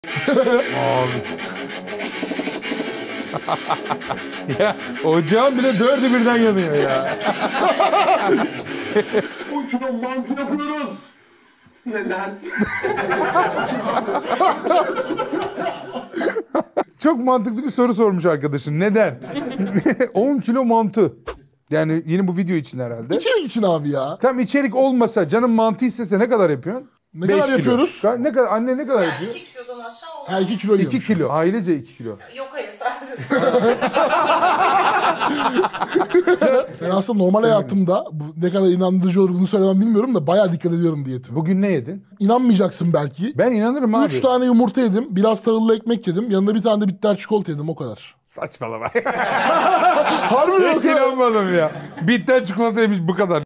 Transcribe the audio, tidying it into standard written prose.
Abi. Ya ocağın bile 4'ü birden yanıyor ya. 10 kilo mantı yapıyoruz. Neden? Çok mantıklı bir soru sormuş arkadaşın. Neden? 10 kilo mantı. Yani yine bu video için herhalde. İçerik için abi ya. Tam içerik olmasa, canım mantı istese ne kadar yapıyorsun? Ne 5 kadar kilo. yapıyoruz? Ne kadar, anne ne kadar yapıyor? 2 kilodan aşağı olmaz. Ha 2 kilo 2 yiyormuş. kilo. Ailece 2 kilo. Yok hayır sadece. Ben aslında normal hayatımda bu ne kadar inandırıcı olur bunu söylemem bilmiyorum da bayağı dikkat ediyorum diyetime. Bugün ne yedin? İnanmayacaksın belki. Ben inanırım abi. 3 tane yumurta yedim. Biraz tahıllı ekmek yedim. Yanında bir tane de bitter çikolata yedim. O kadar. Saçmalama. Harbi mi? Hiç inanmadım ya. Bitter çikolata yemiş bu kadar.